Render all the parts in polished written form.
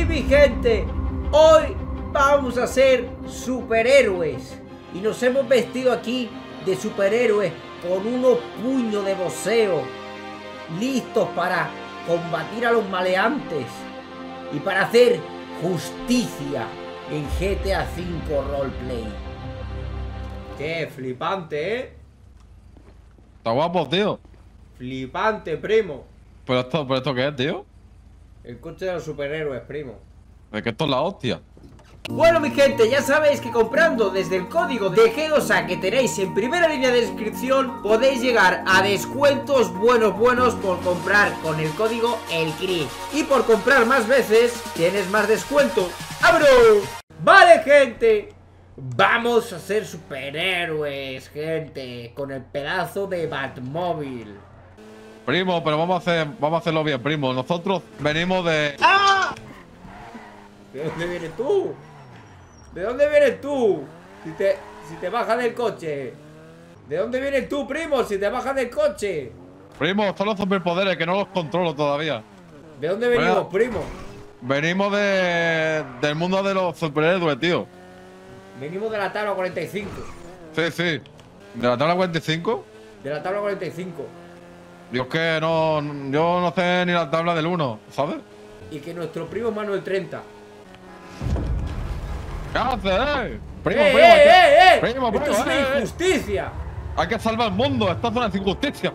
mi gente, hoy vamos a ser superhéroes y nos hemos vestido aquí de superhéroes con unos puños de boxeo listos para combatir a los maleantes y para hacer justicia en GTA V Roleplay. Qué flipante, ¿eh? Está guapo, tío. Flipante, primo. ¿Pero esto qué es, tío? El coche de los superhéroes, primo. Es que esto es la hostia. Bueno, mi gente, ya sabéis que comprando desde el código de G2A que tenéis en primera línea de descripción podéis llegar a descuentos buenos por comprar con el código ELCRIS. Y por comprar más veces tienes más descuento. ¡Abro! Vale, gente, vamos a ser superhéroes, gente, con el pedazo de Batmóvil. Primo, pero vamos a hacerlo bien, primo. Nosotros venimos de... ¡Ah! ¿De dónde vienes tú? ¿De dónde vienes tú? Si te bajas del coche. ¿De dónde vienes tú, primo? Si te bajas del coche. Primo, son los superpoderes que no los controlo todavía. ¿De dónde venimos, primo? Venimos del mundo de los superhéroes, tío. Venimos de la tabla 45. Sí, sí. ¿De la tabla 45? De la tabla 45. Yo es que yo no sé ni la tabla del 1, ¿sabes? Y que nuestro primo es Manuel 30. ¿Qué haces, Primo, Primo, primo, esto es una injusticia. Hay que salvar el mundo, esto es una injusticia.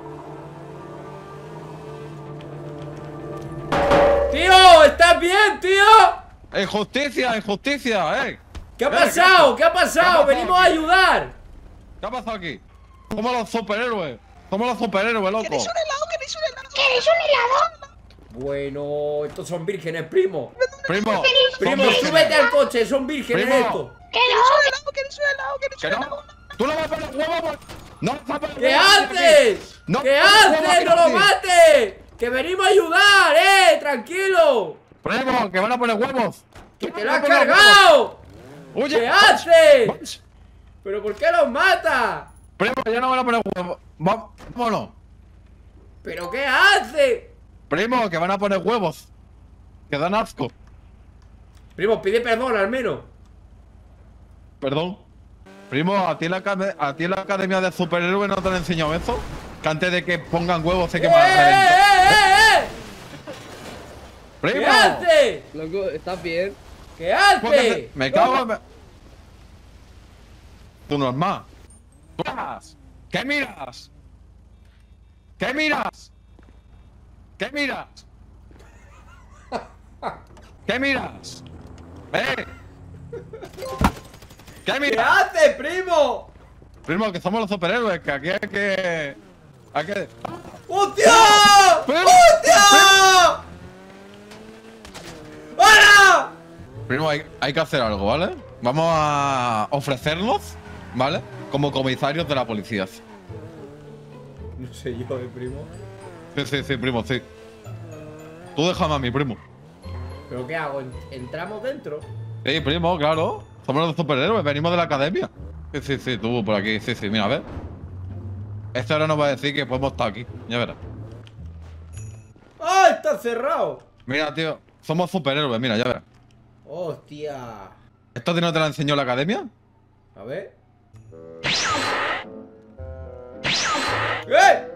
¡Tío! ¿Estás bien, tío? Injusticia, ¿Qué ha pasado? ¿Qué ha pasado? Venimos a ayudar. ¿Qué ha pasado aquí? Somos los superhéroes, loco. ¿Queréis un helado? ¿Queréis un helado? ¿Quieres un helado? Bueno, estos son vírgenes, primo. Primo, Primo, súbete al coche, son vírgenes Primo. esto. ¿Quieres ¿Queréis un helado? ¿Queréis ¿Que un no? helado? ¿Tú le vas a poner huevos? ¡No vas a poner ¿Qué huevos aquí! haces? No, ¿Qué no, haces? ¡No lo aquí. mates! ¡Que venimos a ayudar, tranquilo! Primo, que van a poner huevos. ¡Que te lo has cargado! Oye, ¿Qué haces? ¿Pero por qué los mata? Primo, ya no van a poner huevos. Vámonos. ¿Pero qué haces? Primo, que van a poner huevos. Que dan asco. Primo, pide perdón al menos. Perdón. Primo, ¿a ti en la academia de superhéroes no te han enseñado eso? Que antes de que pongan huevos se queman a reventar. ¿Qué ¡Primo! haces? Loco, ¿estás bien? ¿Qué haces? Me cago en... Tú normal. ¿Tú miras? ¿Qué miras? ¿Qué miras? ¿Qué miras? ¿Qué miras? ¿Eh? ¿Qué ¿Qué miras? haces, primo? Primo, que somos los superhéroes, que aquí hay que... ¡Hostia! Primo, ¡Hostia! ¡Para! Primo, hay que hacer algo, ¿vale? Vamos a ofrecernos, ¿vale? Como comisarios de la policía. No sé yo, primo. Sí, primo, sí. Tú déjame a mí, primo. ¿Pero qué hago? ¿Entramos dentro? Sí, primo, claro. Somos los superhéroes, venimos de la academia. Sí, tú por aquí. Sí, mira, a ver. Esto ahora nos va a decir que podemos estar aquí. Ya verás. ¡Ah! ¡Está cerrado! Mira, tío, somos superhéroes, mira, ya verás. ¡Hostia! ¿Esto no te lo enseñó la academia? A ver. ¡Eh!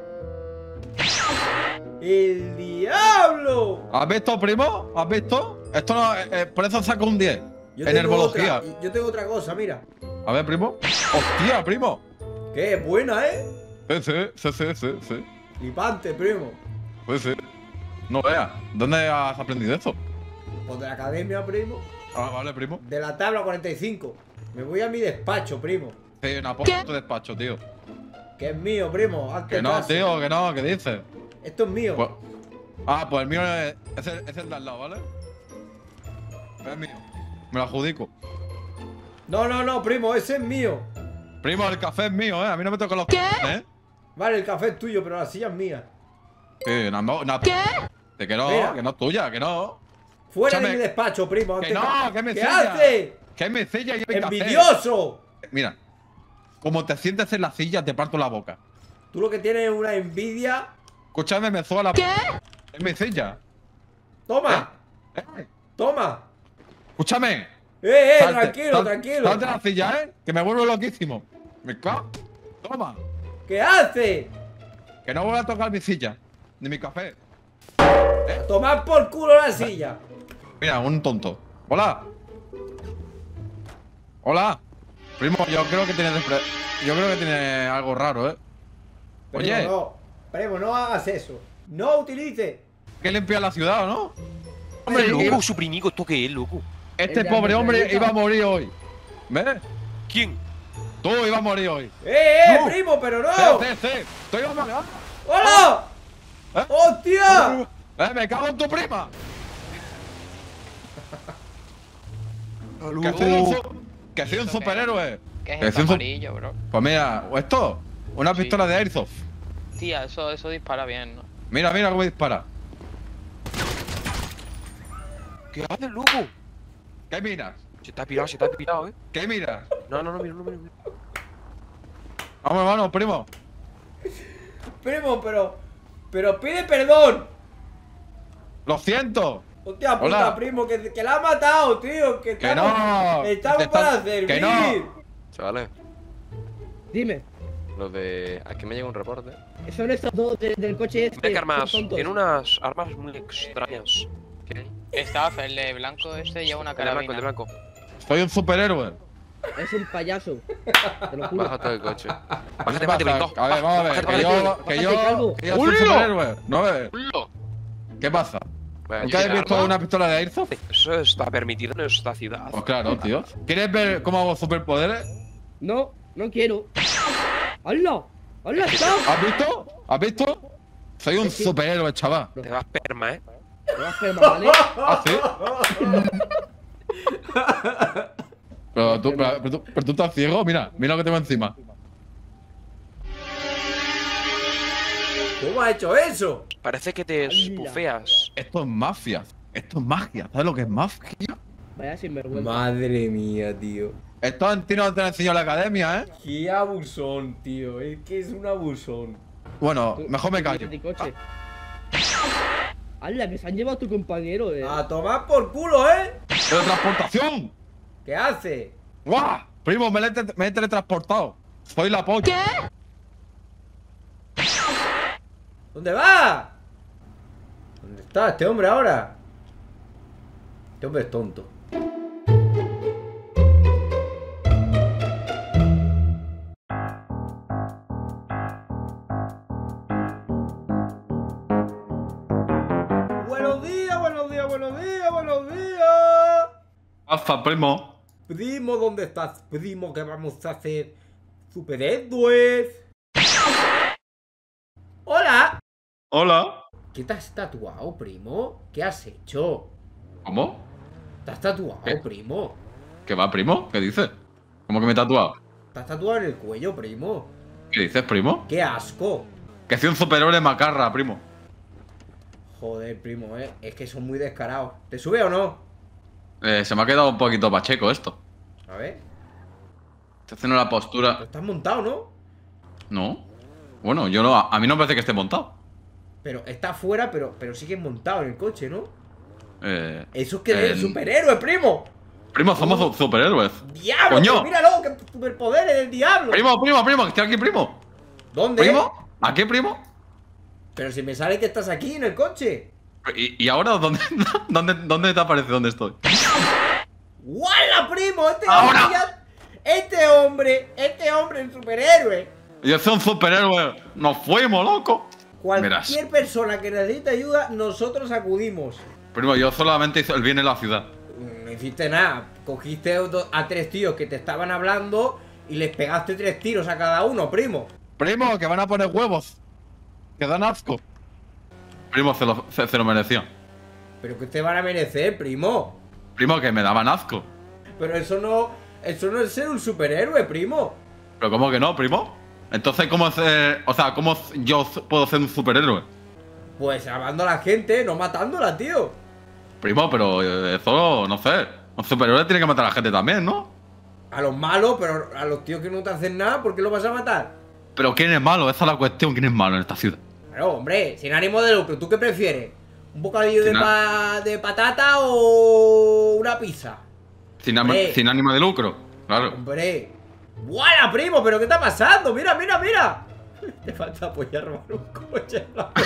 ¡El diablo! ¿Has visto, primo? ¿Has visto? Esto no, por eso saco un 10 Yo en tengo herbología. yo tengo otra cosa, mira. A ver, primo. ¡Hostia, primo! ¡Qué buena, Sí. Flipante, primo. Sí. No veas. ¿Dónde has aprendido esto? Pues de la academia, primo. Ah, vale, primo. De la tabla 45. Me voy a mi despacho, primo. Sí, una poca tu despacho, tío. Que es mío, primo. Hazte Que no, caso. tío, que no, ¿qué dices? Esto es mío. Pues, pues el mío es el de al lado, ¿vale? Es mío. Me lo adjudico. No, primo, ese es mío. Primo, el café es mío, ¿eh? A mí no me tocan los cafés, ¿eh? Vale, el café es tuyo, pero la silla es mía. Sí, ¿Qué? Que no, Mira. que no es tuya, que no. Fuera Escúchame. de mi despacho, primo. Que no, que me ¿Qué silla. haces? ¿Qué me silla y mi café? ¡Envidioso! Mira, como te sientes en la silla, te parto la boca. Tú lo que tienes es una envidia. Escúchame, me suba la... ¿Qué? Es mi silla. ¡Toma! ¿Eh? ¡Toma! Escúchame. Tranquilo, tranquilo. Salte la silla, que me vuelvo loquísimo. Me cago. Toma. ¿Qué hace? Que no voy a tocar mi silla. Ni mi café. Tomar por culo la silla. Mira, un tonto. Hola. Hola. Primo, yo creo que tiene algo raro, Oye. Primo, no hagas eso. No utilice. Que limpiar la ciudad, ¿no? Hombre, loco, su primigo, ¿esto qué es, loco? Este pobre hombre iba a morir hoy. ¿Ves? ¿Quién? Tú ibas a morir hoy. No. Primo, pero no. Sí. Estoy a matar. ¡Hola! ¿Eh? ¡Hostia! Me cago en tu prima. Que soy un superhéroe. ¿Qué es el amarillo, bro? Pues mira, esto, una pistola de Airsoft. Tía, eso dispara bien, ¿no? Mira cómo dispara. ¿Qué haces, loco? ¿Qué miras? Se te ha pirado, ¿Qué miras? No, mira. Vamos, hermano, primo. Primo, pero pide perdón. Lo siento. Hostia puta, Hola. primo, que la ha matado, tío. Que no. Estamos para servir. Que no. Chavales, Dime, lo de... Aquí me llega un reporte. son estos dos del coche este. Mec armas, son tontos. tiene unas armas muy extrañas. ¿Qué hay? Staff, el de blanco este lleva una El de blanco, carabina. el de blanco. Soy un superhéroe. Es un payaso. Te lo juro. Bájate del coche. Bájate, ¿Qué bájate, pasa? blindado. A ver, vamos a ver. Bájate, Que yo soy un ¡Hullo! superhéroe. ¿No ves? ¡Hullo! ¿Qué pasa? Bueno, ¿Nunca habéis visto arma? una pistola de Airsoft? Eso está permitido en esta ciudad. Pues claro, tío. ¿Quieres ver cómo hago superpoderes? No, no quiero. ¡Hala! ¡Hala, está! ¿Has visto? Soy un superhéroe, chaval. Te vas perma, Te vas a fermar, ¿vale? ¿Ah, sí? pero tú estás ciego, mira lo que tengo encima. ¿Cómo ha hecho eso? Parece que te espufeas. Esto es mafia. Esto es magia. ¿Sabes lo que es magia? Vaya sinvergüenza. Madre mía, tío. Esto en ti no te lo enseñó en la academia, Qué abusón, tío. Es que es un abusón. Bueno, Tú- mejor me tú callo. tienes coche. ¡Hala, que se han llevado a tu compañero, A tomar por culo, ¡Teletransportación! ¿Qué hace? ¡Guau! Primo, me he teletransportado. Soy la polla. ¿Dónde va? ¿Dónde está este hombre ahora? Este hombre es tonto. Buenos días, buenos días, buenos días, buenos días. Alfa, primo. Primo, ¿dónde estás? Primo, que vamos a hacer superhéroes. ¡Hola! Hola. ¿Qué te has tatuado, primo? ¿Qué has hecho? ¿Cómo? ¿Te has tatuado, ¿Qué? primo? ¿Qué va, primo? ¿Qué dices? ¿Cómo que me he tatuado? ¿Te has tatuado en el cuello, primo? ¿Qué dices, primo? ¡Qué asco! Que soy un superhéroe macarra, primo. Joder, primo, es que son muy descarados. ¿Te sube o no? Se me ha quedado un poquito pacheco esto. A ver. Estoy haciendo la postura. Pero estás montado, ¿no? No. Bueno, yo no. A mí no me parece que esté montado. Pero está fuera, pero sigues montado en el coche, ¿no? Eso es que Eh, eres superhéroe, primo. Primo, somos superhéroes. ¡Diablo! ¡Coño! Pero míralo, que superpoderes del diablo. Primo, que estoy aquí, primo. ¿Dónde? ¿Primo? ¿Aquí, primo? Pero si me sale que estás aquí en el coche. ¿Y ahora dónde, dónde te aparece dónde estoy? ¡Guala, primo! ¡Ahora! Este hombre es superhéroe. Yo soy un superhéroe. Nos fuimos, loco. Cualquier Verás. persona que necesite ayuda, nosotros acudimos. Primo, yo solamente hice el bien en la ciudad. No hiciste nada. Cogiste a 3 tíos que te estaban hablando y les pegaste 3 tiros a cada uno, primo. Primo, que van a poner huevos. Que dan asco. Primo, se lo mereció. Pero que te van a merecer, primo. Primo, que me daban asco. Pero eso no es ser un superhéroe, primo. ¿Pero cómo que no, primo? Entonces, ¿cómo yo puedo ser un superhéroe? Pues salvando a la gente, no matándola, tío. Primo, pero eso, no sé. Un superhéroe tiene que matar a la gente también, ¿no? A los malos, pero a los tíos que no te hacen nada, ¿por qué los vas a matar? Pero ¿quién es malo? Esa es la cuestión. ¿Quién es malo en esta ciudad? Claro, hombre, sin ánimo de lucro, ¿tú qué prefieres? ¿Un bocadillo Sin de patata o una pizza? Hombre. sin ánimo de lucro. Claro. Hombre. ¡Guala, primo! ¿Pero qué está pasando? ¡Mira, mira, mira! Te falta apoyar robar un coche en la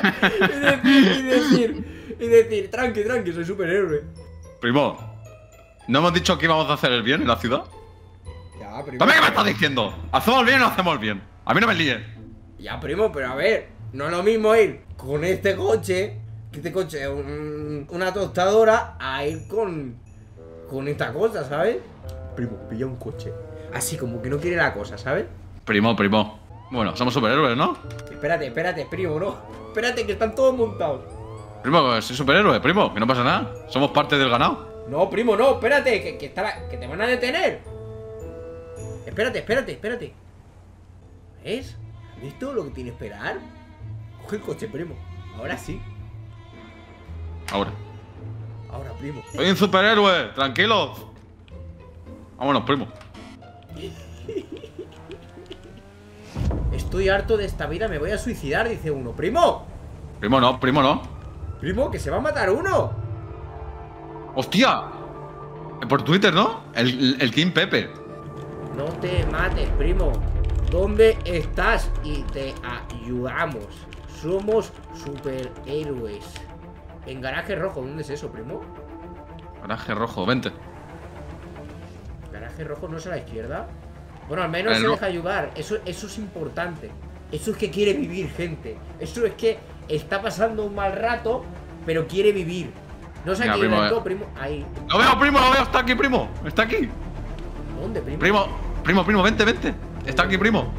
y decir, tranqui, tranqui, soy superhéroe. Primo, ¿no hemos dicho que íbamos a hacer el bien en la ciudad? Ya, primo. ¿También qué me estás diciendo? ¿Hacemos el bien o no hacemos el bien? A mí no me líes. Ya, primo, pero a ver, no es lo mismo ir con este coche, que este coche es una tostadora, a ir con esta cosa, ¿sabes? Primo, pilla un coche. Así como que no quiere la cosa, ¿sabes? Primo. Bueno, somos superhéroes, ¿no? Espérate, primo, no. Espérate, que están todos montados. Primo, soy superhéroe, primo, que no pasa nada. Somos parte del ganado. No, primo, no, espérate, que te van a detener. Espérate. ¿Ves? ¿Has visto lo que tiene que esperar? Coge el coche, primo. Ahora sí. Ahora. Ahora, primo. Soy un superhéroe, tranquilos. Vámonos, primo. Estoy harto de esta vida, me voy a suicidar, dice uno. ¡Primo! Primo no. ¡Primo, que se va a matar uno! ¡Hostia! Por Twitter, ¿no? El King Pepe. No te mates, primo. ¿Dónde estás? Y te ayudamos. Somos superhéroes. En garaje rojo, ¿dónde es eso, primo? Garaje rojo, vente. Garaje rojo no es a la izquierda. Bueno, al menos se deja ayudar. Eso es importante. Eso es que quiere vivir, gente. Eso es que está pasando un mal rato, pero quiere vivir. No sé aquí, primo. Ahí. Lo veo, primo, está aquí, primo. Está aquí. ¿Dónde, primo? Primo, vente. Está aquí, primo.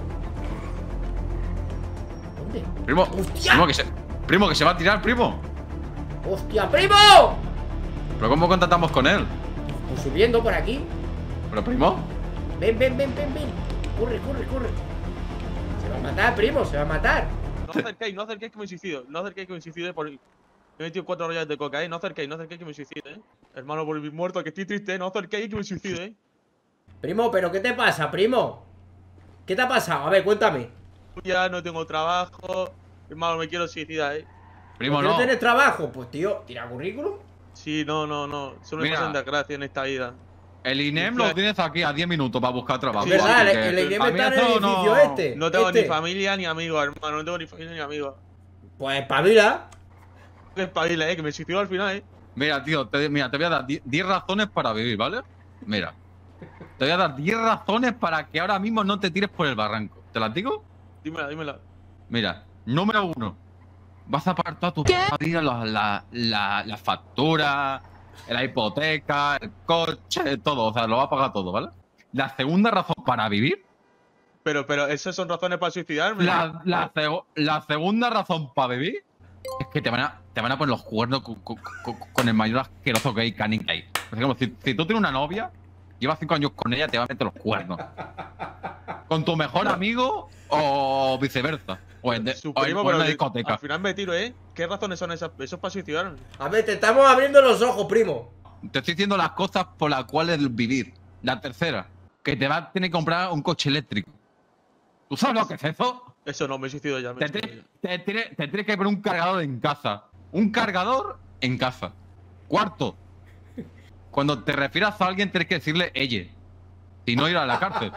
¿Dónde? Primo. ¡Hostia! Primo, que se va a tirar, primo. ¡Hostia, primo! ¿Pero cómo contactamos con él? Pues subiendo por aquí. ¿Pero, primo? Ven. Corre. Se va a matar, primo, se va a matar. No acerquéis que me suicido. No acerquéis que me suicide por... He metido 4 rollas de coca, No acerquéis que me suicide, Hermano, por mi muerto, que estoy triste, No acerquéis que me suicide, Primo, ¿pero qué te pasa, primo? ¿Qué te ha pasado? A ver, cuéntame. Ya no tengo trabajo. Hermano, me quiero suicidar, Primo, ¿Por qué no. no tienes trabajo? Pues, tío, tira currículum. Sí, no. Solo me Mira. pasan desgracia en esta vida. El INEM lo tienes aquí a 10 minutos para buscar trabajo. Es verdad, así que el INEM a mí está en el eso edificio este. No tengo este. ni familia ni amigos, hermano. No tengo ni familia ni amigos. Pues espabila. Que espabile, que me suicido al final, Mira, tío, te voy a dar 10 razones para vivir, ¿vale? Mira. Te voy a dar 10 razones para que ahora mismo no te tires por el barranco. ¿Te las digo? Dímela. Mira, número 1. Vas a pagar toda tu vida la factura, la hipoteca, el coche, todo. O sea, lo vas a pagar todo, ¿vale? La segunda razón para vivir. Pero esas son razones para suicidarme. La segunda razón para vivir es que te van a poner los cuernos con el mayor asqueroso que hay, canín que hay. Por ejemplo, si tú tienes una novia, llevas 5 años con ella, te va a meter los cuernos. Con tu mejor amigo o viceversa. O en una discoteca. Al final me tiro, ¿Qué razones son esas? Eso es para suicidarme. A ver, te estamos abriendo los ojos, primo. Te estoy diciendo las cosas por las cuales vivir. La tercera, que te vas a tener que comprar un coche eléctrico. ¿Tú sabes lo que es eso? Eso no, me suicido ya. Te tienes que poner un cargador en casa. Un cargador en casa. Cuarto, cuando te refieras a alguien tienes que decirle ella. Si no, ir a la cárcel.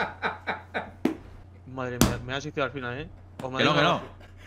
Madre mía, me ha suicidado al final, O me Que no.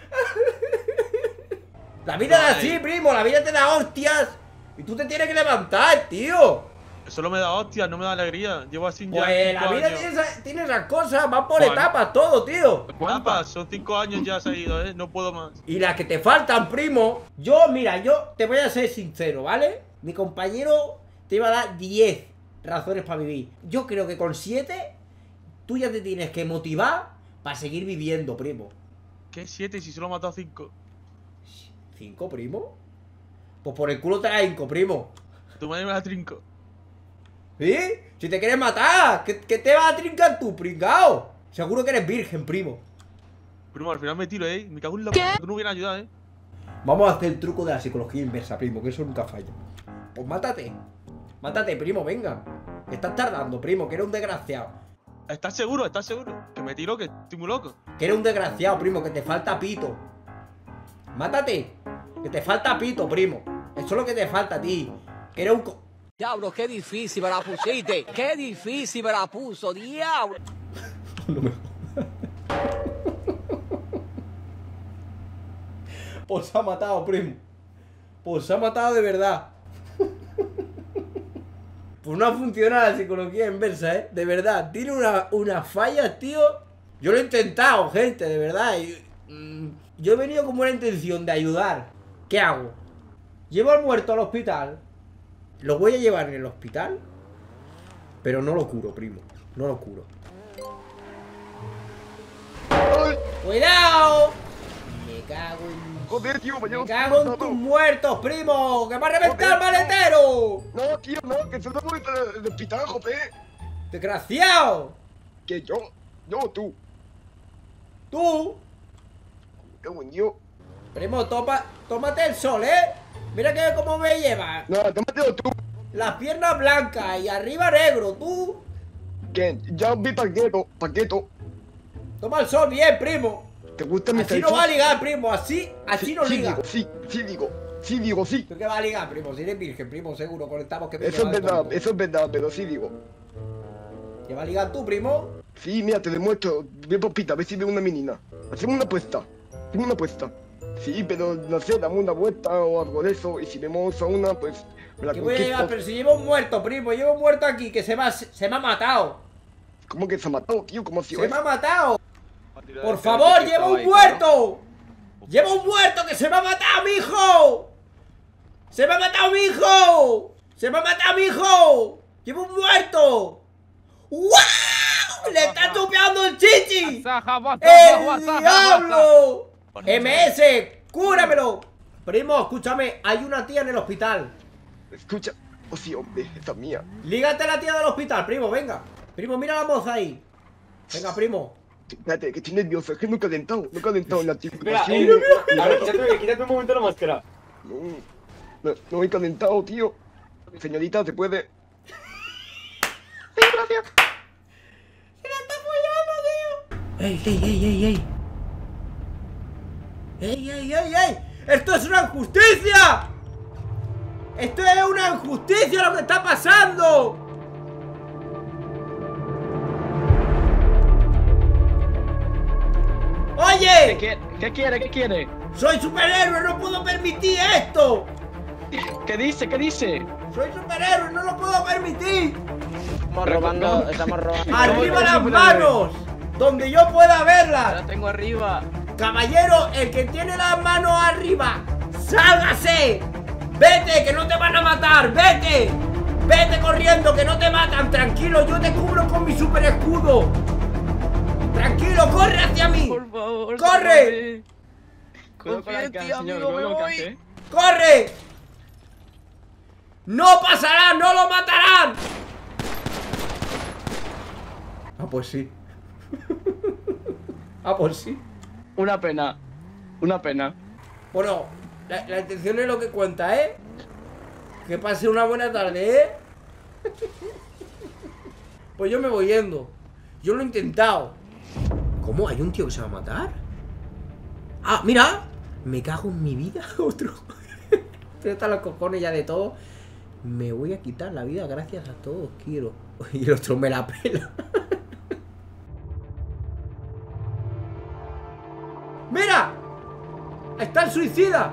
La vida es así, primo. La vida te da hostias. Y tú te tienes que levantar, tío. Solo me da hostias, no me da alegría. Llevo así ya. Pues la vida tiene esas cosas. Va por etapas todo, tío. ¿Cuántas? Son 5 años ya seguidos, No puedo más. Y las que te faltan, primo. Mira, yo te voy a ser sincero, ¿vale? Mi compañero te iba a dar 10 razones para vivir. Yo creo que con 7 tú ya te tienes que motivar para seguir viviendo, primo. ¿Qué 7 si solo he matado 5? ¿5, primo? Pues por el culo te la hinco, primo. Tu madre me la trinco. ¿Sí? Si te quieres matar, ¿qué te vas a trincar tú, pringao? Seguro que eres virgen, primo. Primo, al final me tiro, Me cago en la puta. Tú no vienes a ayudar, Vamos a hacer el truco de la psicología inversa, primo, que eso nunca falla. Pues mátate. Mátate, primo, venga. Estás tardando, primo, que eres un desgraciado. ¿Estás seguro? Que me tiro, que estoy muy loco. Que eres un desgraciado, primo, que te falta pito. Mátate. Que te falta pito, primo. Eso es lo que te falta a ti. Que eres un... Diablo, qué difícil me la pusiste. Qué difícil me la puso, diablo. No me Pues se ha matado, primo. Pues se ha matado de verdad. Pues no ha funcionado la psicología inversa, ¿eh? De verdad, tiene unas fallas, tío. Yo lo he intentado, gente, de verdad. Yo he venido con buena intención de ayudar. ¿Qué hago? Llevo al muerto al hospital. Lo voy a llevar en el hospital, pero no lo curo, primo. No lo curo. ¡Cuidado! Me cago en... Joder, tío, Me cago en tus muertos, primo. ¡Que me ha reventado el maletero! No, tío, no, que se te muere el hospital, joder. ¡Desgraciado! Que yo, tú. ¡Tú! Qué buen Dios. Primo, tómate el sol, ¿eh? Mira que cómo me lleva. No, tómatelo tú. Las piernas blancas y arriba negro, tú. Que ya vi paqueto. Toma el sol bien, primo. ¿Te gusta mi Así no va a ligar, primo. Así no liga. Sí digo. ¿Tú qué va a ligar, primo? Si eres virgen, primo, seguro. Conectamos que me Eso lleva es verdad, pero sí digo. ¿Qué va a ligar tú, primo? Sí, mira, te demuestro. Ve popita, a ver si veo una menina. Hacemos una apuesta. Sí, pero no sé, dame una vuelta o algo de eso. Y si vemos a una, pues me la ¿Qué voy a llegar? conquisto. Pero si llevo un muerto, primo. Llevo un muerto aquí que se me ha matado. ¿Cómo que se ha matado, tío? ¿Cómo ha sido ¡Se eso? me ha matado! ¡Por favor, llevo un muerto! ¡Llevo un muerto que se me ha matado, mijo! ¡Se me ha matado, mijo! ¡Se me ha matado, mijo! ¡Llevo un muerto! ¡Wow! ¡Le está tupeando el chichi! ¡El diablo! ¡MS! ¡Cúramelo! Primo, escúchame, hay una tía en el hospital. Escucha. Oh, sí, hombre, esa es mía. Lígate a la tía del hospital, primo, venga. Primo, mira a la moza ahí. Venga, primo. Espérate, que estoy nervioso, es que no he calentado en la chica. Mira, a ver, quítate un momento la máscara. No he calentado, tío. Señorita, ¿se puede? ¡Se la está follando, tío! ¡Ey! ¡Ey! ¡Esto es una injusticia! ¡Esto es una injusticia lo que está pasando! ¡Oye! ¿Qué quiere? ¡Soy superhéroe! ¡No puedo permitir esto! ¿Qué dice? ¡Soy superhéroe! ¡No lo puedo permitir! Estamos robando. ¡Arriba las manos! ¡Donde yo pueda verlas! La tengo arriba. Caballero, el que tiene las manos arriba, ¡sálgase! ¡Vete, que no te van a matar! ¡Vete! ¡Vete corriendo, que no te matan! ¡Tranquilo, yo te cubro con mi super escudo! ¡Tranquilo, corre hacia mí! Por favor. ¡Corre! Confía en ti, amigo, me voy. ¡Corre! ¡No pasará! ¡No lo matarán! Ah, pues sí. Ah, pues sí. Una pena. Bueno, la intención es lo que cuenta, ¿eh? Que pase una buena tarde, ¿eh? Pues yo me voy yendo. Yo lo he intentado. ¿Cómo? ¿Hay un tío que se va a matar? ¡Ah, mira! Me cago en mi vida. Otro. Pero están los cojones ya de todo. Me voy a quitar la vida gracias a todos, quiero. Y el otro me la pela. ¡Mira! ¡Está el suicida!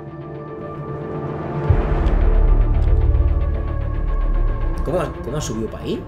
¿Cómo ha subido para ahí?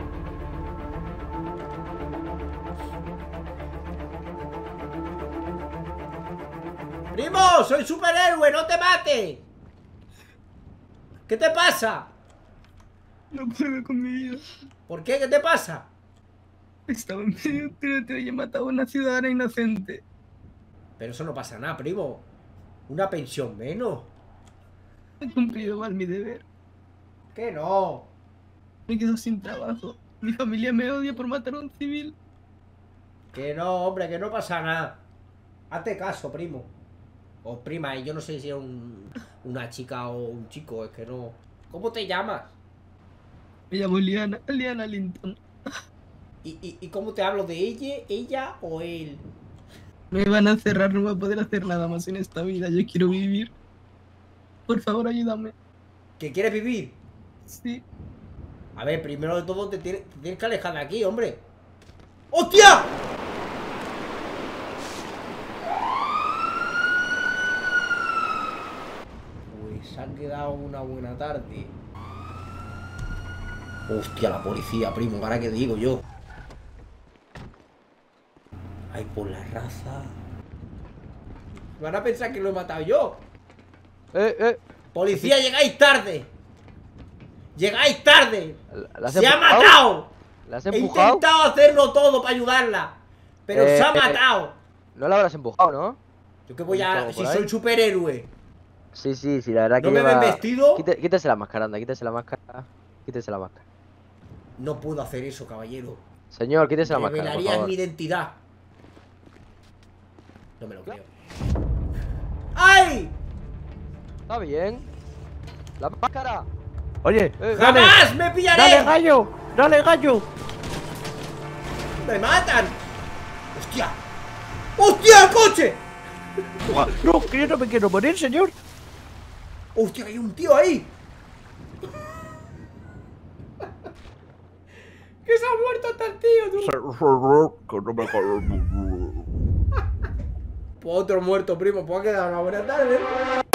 ¡Primo! ¡Soy superhéroe! ¡No te mates! ¿Qué te pasa? No puedo con mi vida. ¿Por qué? ¿Qué te pasa? Estaba en medio de un tiroteo y he matado a una ciudadana inocente. Pero eso no pasa nada, primo. Una pensión menos. He cumplido mal mi deber. ¿Qué no? Me quedo sin trabajo. Mi familia me odia por matar a un civil. Que no, hombre, que no pasa nada. Hazte caso, primo. O prima, yo no sé si es una chica o un chico, es que no. ¿Cómo te llamas? Me llamo Liana Linton. ¿Y cómo te hablo? ¿De ella o él? Me van a cerrar, no voy a poder hacer nada más en esta vida. Yo quiero vivir. Por favor, ayúdame. ¿Que quieres vivir? Sí. A ver, primero de todo te tienes que alejar de aquí, hombre. ¡Hostia! Pues se ha quedado una buena tarde. Hostia, la policía, primo, ¿ahora qué digo yo? Ay, por la raza. Van a pensar que lo he matado yo. Policía, llegáis tarde. Llegáis tarde. ¡Se ha matado! ¿La has He empujado? intentado hacerlo todo para ayudarla, pero se ha matado. No la habrás empujado, ¿no? Yo que voy ¿Has visto a... algo Si por ahí? soy superhéroe. Sí, la verdad que ¿No me ven vestido? Quítese la máscara, anda, quítese la máscara. Quítese la máscara. No puedo hacer eso, caballero. Señor, quítese la máscara, por Revelarías favor. mi identidad. No me lo creo. ¡Ay! Está bien. La máscara. Oye, ¡Jamás me pillaré! ¡Dale, gallo! ¡Dale, gallo! ¡Me matan! ¡Hostia! ¡Hostia, el coche! No, que yo no me quiero morir, señor. ¡Hostia, que hay un tío ahí! ¡Que se ha muerto hasta el tío, tú! Pues otro muerto, primo. Pues ha quedado una buena tarde, ¿no?